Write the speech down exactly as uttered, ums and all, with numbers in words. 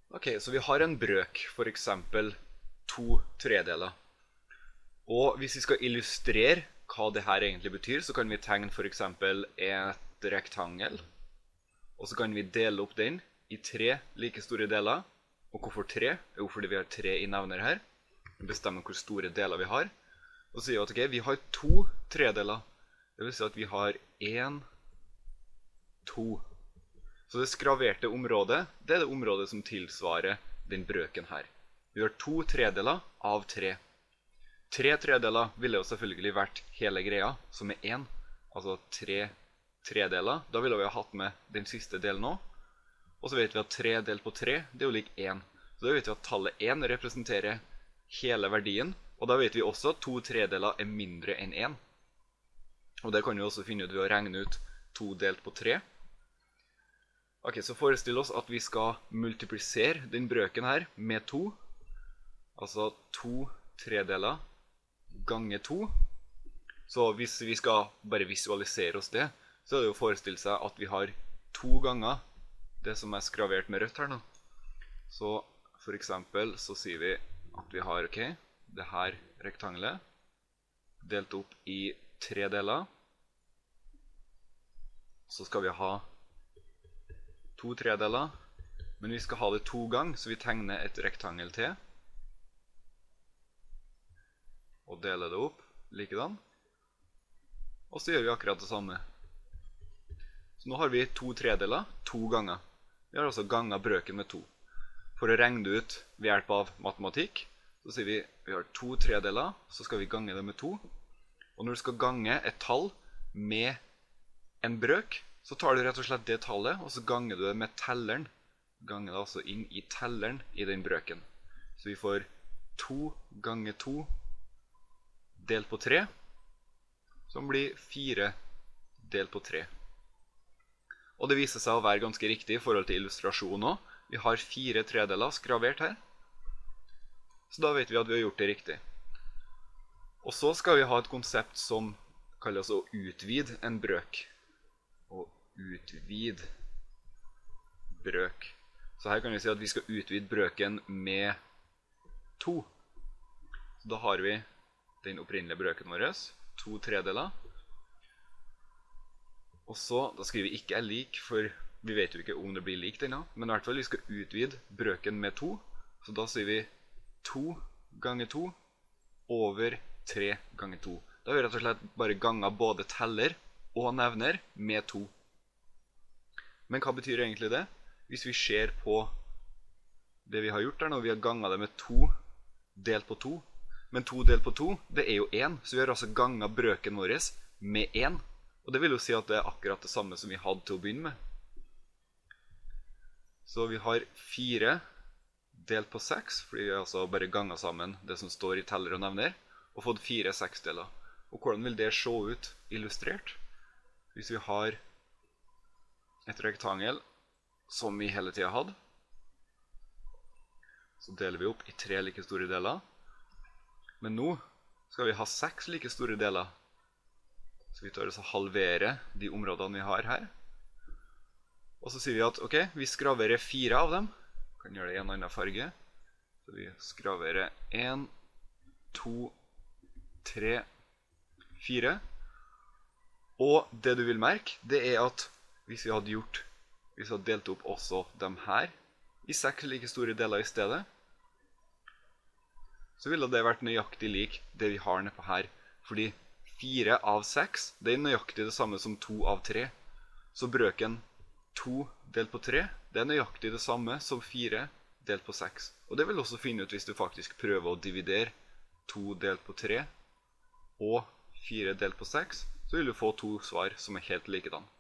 Ok, så vi har en brøk, for eksempel to tredeler. Og hvis vi skal illustrere hva det her egentlig betyr, så kan vi tegne for eksempel et rektangel. Og så kan vi dele opp den i tre like store deler. Og hvorfor tre? Jo, fordi vi har tre i nevner her. Vi bestemmer hvor store deler vi har. Og så sier vi at ok, vi har to tredeler. Det vil si at vi har en, to. Så det skraverte området, det er det området som tilsvarer den brøken her. Vi har to tredeler av tre. Tre tredeler ville jo selvfølgelig vært hele greia, som er en. Altså tre tredeler. Da ville vi ha hatt med den siste delen også. Og så vet vi at tre delt på tre, det er jo lik en. Så da vet vi at tallet en representerer hele verdien. Og da vet vi også at to tredeler er mindre enn en. Og det kan vi også finne ut ved å regne ut to delt på tre. Ok, så forestill oss at vi skal multiplisere den brøken her med to. Altså to tredeler ganger to. Så hvis vi skal bare visualisere oss det, så er det jo å forestille seg at vi har to ganger det som er skravert med rødt her nå. Så for eksempel så sier vi at vi har, ok, det her rektangelet delt opp i tre deler. Så skal vi ha to tredeler, men vi skal ha det to ganger, så vi tegner et rektangel til. Og deler det opp, likedan. Og så gjør vi akkurat det samme. Så nå har vi to tredeler, to ganger. Vi har altså ganget brøken med to. For å regne det ut ved hjelp av matematikk, så sier vi vi har to tredeler, så skal vi gange det med to. Og når du skal gange et tall med en brøk, så tar du rett og slett det tallet, og så ganger du det med telleren. Ganger det altså inn i telleren i den brøken. Så vi får to ganger to delt på tre, som blir fire delt på tre. Og det viser seg å være ganske riktig i forhold til illustrasjonen også. Vi har fire tredeler skravert her. Så da vet vi at vi har gjort det riktig. Og så skal vi ha et konsept som kalles å utvide en brøk. Å utvide brøk. Så her kan vi si at vi skal utvide brøken med to. Så da har vi den opprinnelige brøken vår, to tredeler. Og så, da skriver vi ikke er lik, for vi vet jo ikke om det blir lik denne, men i hvert fall vi skal utvide brøken med to. Så da sier vi to ganger to over tre ganger to. Da har vi rett og slett bare ganget både teller og nevner med to. Men hva betyr egentlig det? Hvis vi ser på det vi har gjort der nå, vi har ganget det med to delt på to. Men to delt på to, det er jo en, så vi har altså ganget brøken vår med en. Og det vil jo si at det er akkurat det samme som vi hadde til å begynne med. Så vi har fire delt på seks, fordi vi har altså bare ganget sammen det som står i teller og nevner, og fått fire seksdeler. Og hvordan vil det se ut illustrert? Hvis vi har et rektangel som vi hele tiden hadde, så deler vi opp i tre like store deler. Men nå skal vi ha seks like store deler. Så vi tar oss og halverer de områdene vi har her. Og så sier vi at, ok, vi skraverer fire av dem. Vi kan gjøre det i en annen farge. Så vi skraverer en, to, tre, fire. Og det du vil merke, det er at hvis vi hadde gjort, hvis vi hadde delt opp også dem her, i seks like store deler i stedet, så ville det vært nøyaktig lik det vi har nedpå her. Fordi fire av seks, det er nøyaktig det samme som to av tre. Så brøken to delt på tre, det er nøyaktig det samme som fire delt på seks. Og det vil også finne ut hvis du faktisk prøver å dividere to delt på tre og fire delt på seks, så vil du få to svar som er helt likedan.